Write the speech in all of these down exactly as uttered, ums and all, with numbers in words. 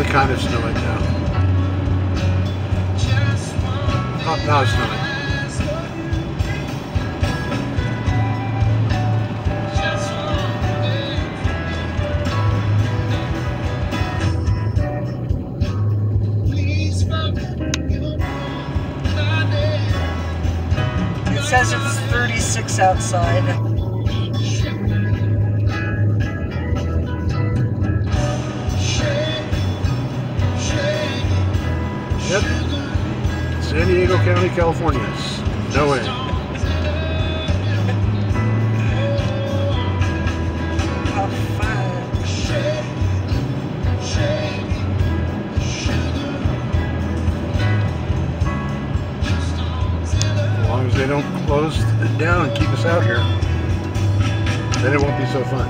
kind of snowing now. Oh, now it's snowing. It says it's thirty-six outside. Yep. San Diego County, California. Snowing. How fun. As long as they don't close it down and keep us out here, then it won't be so fun.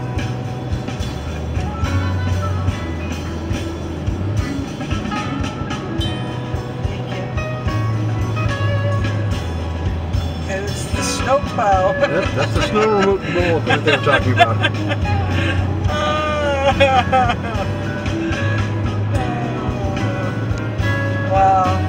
It's the snowplow. Yep, that's the snow removal that they were talking about. Wow.